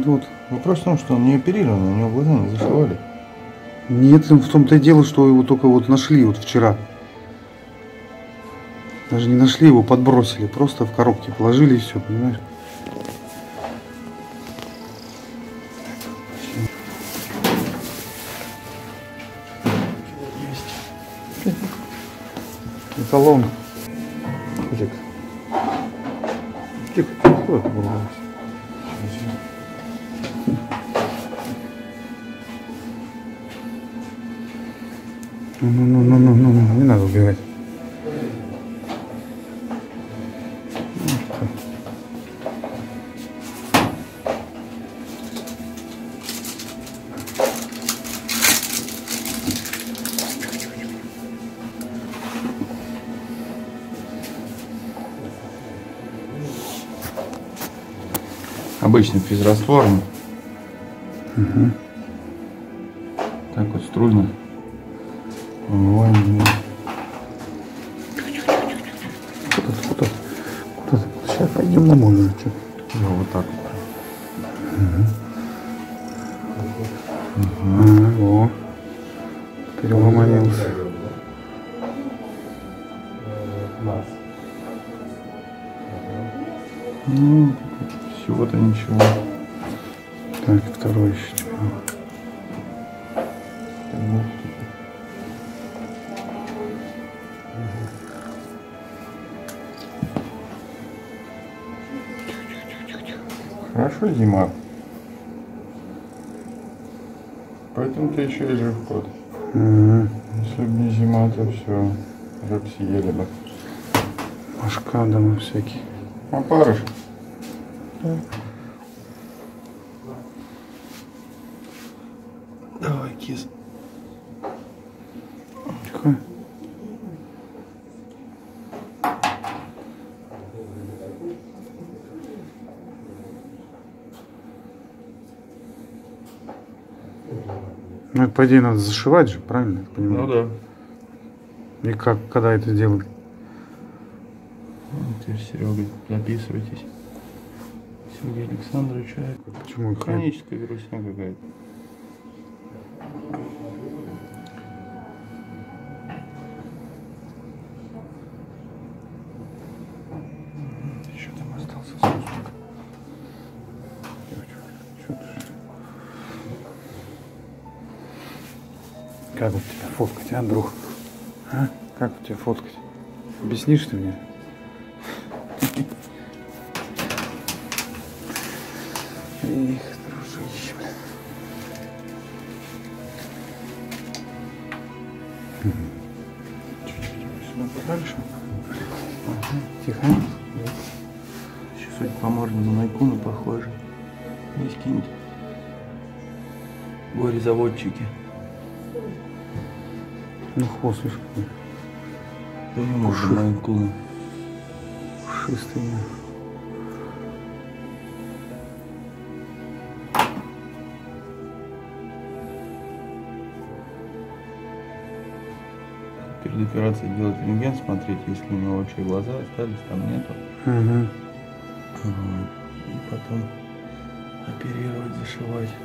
Вот. Вопрос в том, что он не оперирован, у него глаза не зашивали. Нет, в том-то и дело, что его только вот нашли вот вчера. Даже не нашли, его подбросили, просто в коробке положили и все, понимаешь? Эталон. Тихо. Тихо, тихо. Ну, не надо убивать. Обычный физрастворный. Угу. Так вот струйно. Ой, куда-то. Сейчас пойдем на мой. Вот так вот. О, переломанился. Ну, всего-то ничего. Так, второй еще. Хорошо зима. Поэтому ты еще и жив кот. Если бы не зима, то все, уже бы съели бы. Машка дома всякие. Опарыш. Да. Давай, кис. Тихо. Ну, это, по идее, надо зашивать же, правильно? Я понимаю? Ну да. И как, когда это делать? Теперь Серега, записывайтесь. Сергей Александрович. Почему их нет? Хроническая грустня какая-то. Еще там остался сосуд. Как вот тебя фоткать, а, друг? А? Как вот тебя фоткать? Объяснишь ты мне? Эх, дружище, бля. Чуть-чуть сюда подальше. Ага, тихо. Еще судя по морде на Найкуна похоже. Не скиньте. Горе-заводчики. Ну, хвост, видишь, какой. Да не может Найкуна. Пушистый. Перед операцией делать рентген, смотреть, если у него вообще глаза остались, там нету. Угу. И потом оперировать, зашивать.